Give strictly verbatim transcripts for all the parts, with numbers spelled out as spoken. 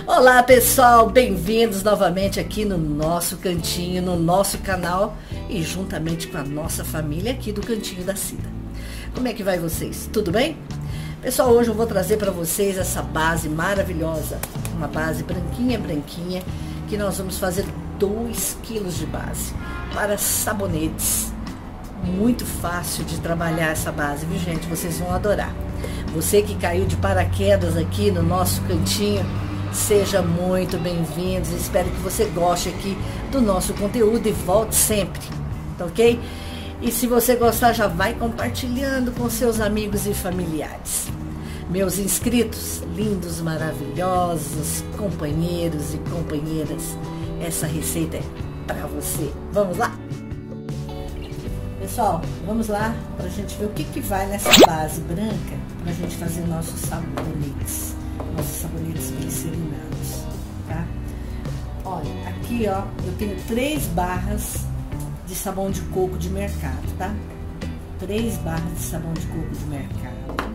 Olá pessoal, bem-vindos novamente aqui no nosso cantinho, no nosso canal e juntamente com a nossa família aqui do Cantinho da Cida. Como é que vai vocês? Tudo bem? Pessoal, hoje eu vou trazer para vocês essa base maravilhosa, uma base branquinha, branquinha, que nós vamos fazer dois quilos de base para sabonetes. Muito fácil de trabalhar essa base, viu gente? Vocês vão adorar. Você que caiu de paraquedas aqui no nosso cantinho, seja muito bem-vindo. Espero que você goste aqui do nosso conteúdo e volte sempre, tá ok? E se você gostar, já vai compartilhando com seus amigos e familiares. Meus inscritos, lindos, maravilhosos, companheiros e companheiras, essa receita é para você. Vamos lá? Pessoal, vamos lá para a gente ver o que, que vai nessa base branca para a gente fazer nossos sabonetes, nossos sabonetes glicerinados, tá? Olha, aqui ó, eu tenho três barras de sabão de coco de mercado, tá? Três barras de sabão de coco de mercado.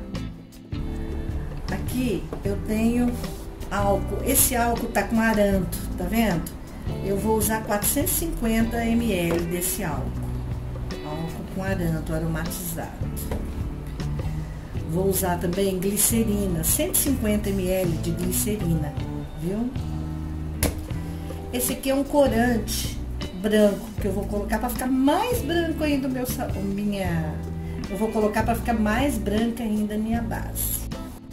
Aqui eu tenho álcool, esse álcool tá com aranto, tá vendo? Eu vou usar quatrocentos e cinquenta mililitros desse álcool. Álcool com aranto aromatizado. Vou usar também glicerina, cento e cinquenta mililitros de glicerina, viu? Esse aqui é um corante branco que eu vou colocar para ficar mais branco ainda o meu minha. Eu vou colocar para ficar mais branca ainda a minha base.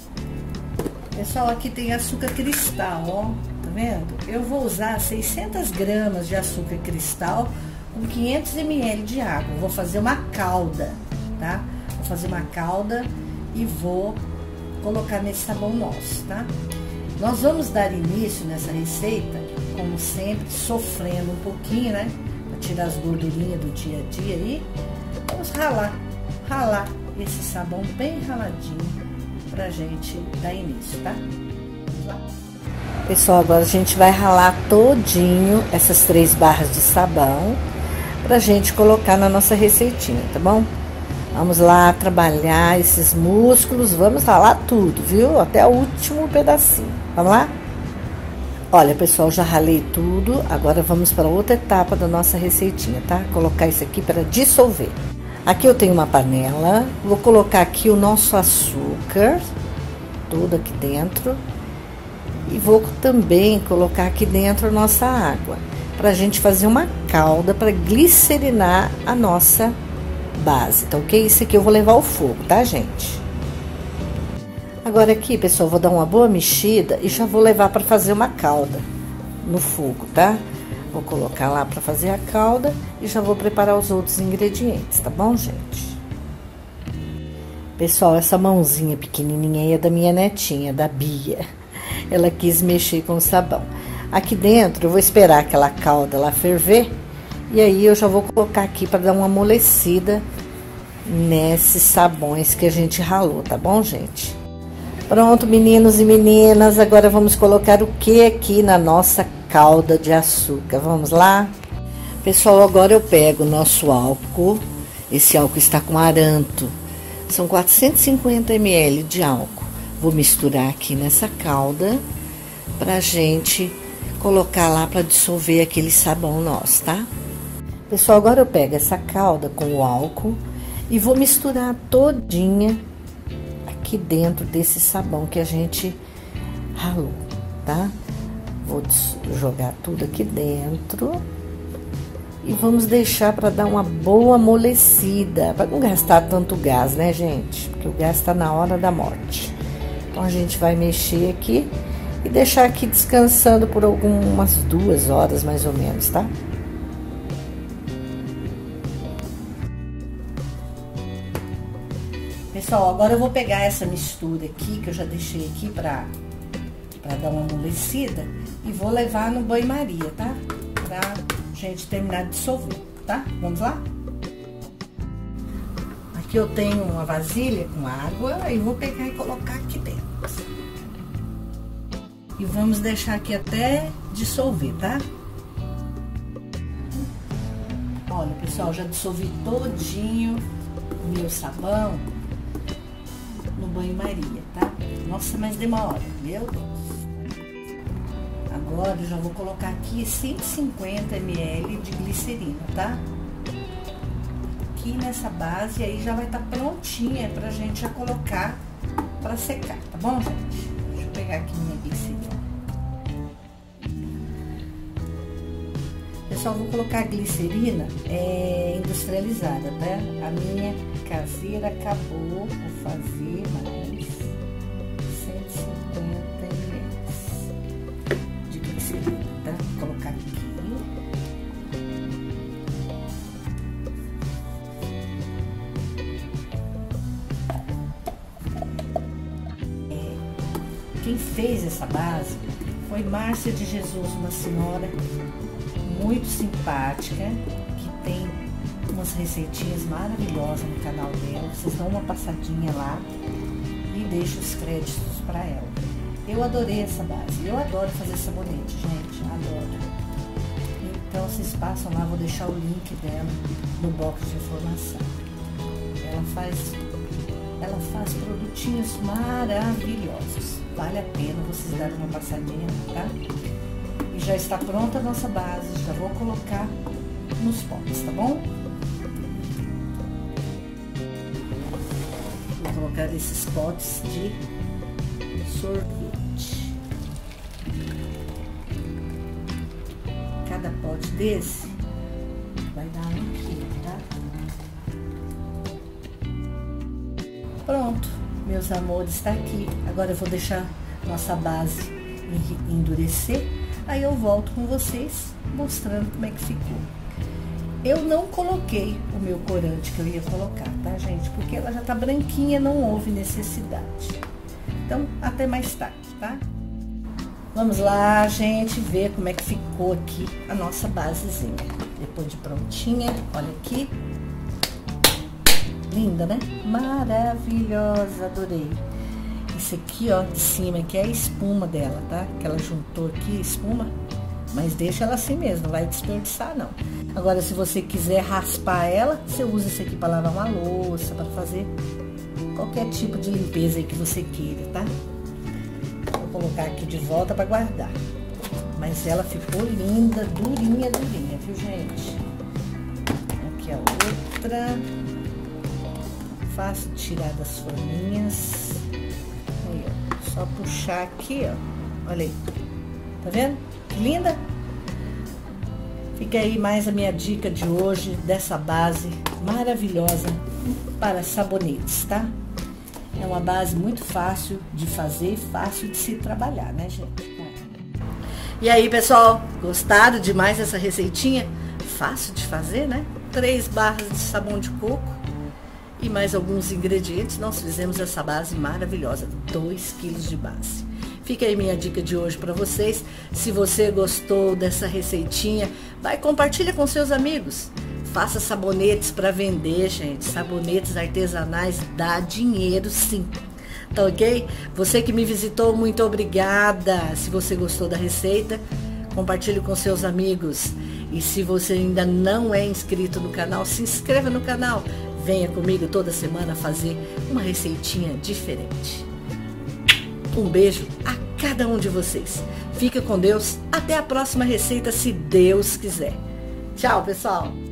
Pessoal, aqui tem açúcar cristal, ó, tá vendo? Eu vou usar seiscentas gramas de açúcar cristal com quinhentos mililitros de água. Eu vou fazer uma calda, tá? Vou fazer uma calda e vou colocar nesse sabão nosso, tá? Nós vamos dar início nessa receita, como sempre, sofrendo um pouquinho, né? Pra tirar as gordurinhas do dia a dia aí. Vamos ralar, ralar esse sabão bem raladinho pra gente dar início, tá? Vamos lá. Pessoal, agora a gente vai ralar todinho essas três barras de sabão pra gente colocar na nossa receitinha, tá bom? Vamos lá trabalhar esses músculos, vamos ralar tudo, viu? Até o último pedacinho. Vamos lá? Olha, pessoal, já ralei tudo. Agora vamos para outra etapa da nossa receitinha, tá? Colocar isso aqui para dissolver. Aqui eu tenho uma panela, vou colocar aqui o nosso açúcar, tudo aqui dentro. E vou também colocar aqui dentro a nossa água, pra gente fazer uma calda para glicerinar a nossa base, tá ok? Isso aqui eu vou levar ao fogo, tá, gente? Agora aqui, pessoal, vou dar uma boa mexida e já vou levar para fazer uma calda no fogo, tá? Vou colocar lá para fazer a calda e já vou preparar os outros ingredientes, tá bom, gente? Pessoal, essa mãozinha pequenininha aí é da minha netinha, da Bia. Ela quis mexer com o sabão. Aqui dentro eu vou esperar aquela calda lá ferver e aí eu já vou colocar aqui para dar uma amolecida nesses sabões que a gente ralou, tá bom, gente? Pronto, meninos e meninas, agora vamos colocar o que aqui na nossa calda de açúcar? Vamos lá? Pessoal, agora eu pego o nosso álcool, esse álcool está com aranto, são quatrocentos e cinquenta mililitros de álcool. Vou misturar aqui nessa calda pra gente colocar lá para dissolver aquele sabão nosso, tá? Pessoal, agora eu pego essa calda com o álcool e vou misturar todinha aqui dentro desse sabão que a gente ralou, tá? Vou jogar tudo aqui dentro e vamos deixar para dar uma boa amolecida, para não gastar tanto gás, né, gente? Porque o gás tá na hora da morte. Então a gente vai mexer aqui e deixar aqui descansando por algumas duas horas mais ou menos, tá? Pessoal, agora eu vou pegar essa mistura aqui, que eu já deixei aqui pra, pra dar uma amolecida, e vou levar no banho-maria, tá? Pra gente terminar de dissolver, tá? Vamos lá? Aqui eu tenho uma vasilha com água, e vou pegar e colocar aqui dentro. E vamos deixar aqui até dissolver, tá? Olha, pessoal, já dissolvi todinho o meu sabão no banho-maria, tá? Nossa, mas demora, meu Deus. Agora eu já vou colocar aqui cento e cinquenta mililitros de glicerina, tá? Aqui nessa base, aí já vai estar prontinha pra gente já colocar pra secar, tá bom, gente? Deixa eu pegar aqui minha glicerina. Pessoal, vou colocar a glicerina é, industrializada, tá? A minha caseira acabou, vou fazer mais cento e cinquenta mililitros de glicerina, tá? Vou colocar aqui. É, quem fez essa base foi Márcia de Jesus, uma senhora muito simpática, que tem umas receitinhas maravilhosas no canal dela. Vocês dão uma passadinha lá e deixam os créditos para ela. Eu adorei essa base, eu adoro fazer sabonete, gente, adoro. Então vocês passam lá, vou deixar o link dela no box de informação. Ela faz, ela faz produtinhos maravilhosos, vale a pena vocês darem uma passadinha, tá? E já está pronta a nossa base, já vou colocar nos potes, tá bom? Vou colocar esses potes de sorvete. Cada pote desse vai dar um quilo, tá? Pronto, meus amores, está aqui. Agora eu vou deixar nossa base endurecer. Aí eu volto com vocês mostrando como é que ficou. Eu não coloquei o meu corante que eu ia colocar, tá, gente? Porque ela já tá branquinha, não houve necessidade. Então, até mais tarde, tá? Vamos lá, gente, ver como é que ficou aqui a nossa basezinha. Depois de prontinha, olha aqui. Linda, né? Maravilhosa, adorei. Esse aqui, ó, de cima, que é a espuma dela, tá? Que ela juntou aqui, espuma. Mas deixa ela assim mesmo, não vai desperdiçar, não. Agora, se você quiser raspar ela, você usa isso aqui para lavar uma louça, para fazer qualquer tipo de limpeza aí que você queira, tá? Vou colocar aqui de volta para guardar. Mas ela ficou linda, durinha, durinha, viu, gente? Aqui a outra. Fácil de tirar das forminhas. Aí, ó, só puxar aqui, ó. Olha aí. Tá vendo? Que linda? Fica aí mais a minha dica de hoje dessa base maravilhosa para sabonetes, tá? É uma base muito fácil de fazer e fácil de se trabalhar, né, gente? E aí, pessoal, gostaram demais dessa receitinha? Fácil de fazer, né? Três barras de sabão de coco e mais alguns ingredientes, nós fizemos essa base maravilhosa, dois quilos de base. Fica aí minha dica de hoje para vocês. Se você gostou dessa receitinha, vai, compartilha com seus amigos. Faça sabonetes para vender, gente. Sabonetes artesanais dá dinheiro, sim. Tá ok? Você que me visitou, muito obrigada. Se você gostou da receita, compartilhe com seus amigos. E se você ainda não é inscrito no canal, se inscreva no canal. Venha comigo toda semana fazer uma receitinha diferente. Um beijo a cada um de vocês. Fica com Deus. Até a próxima receita, se Deus quiser. Tchau, pessoal!